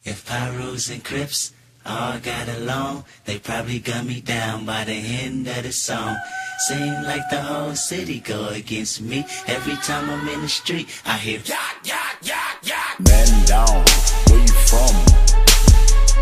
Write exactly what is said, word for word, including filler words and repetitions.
If Pyros and Crips all got along, they probably gun me down by the end of the song. Seem like the whole city go against me. Every time I'm in the street, I hear yak, yak, yak, yak. Man down, where you from?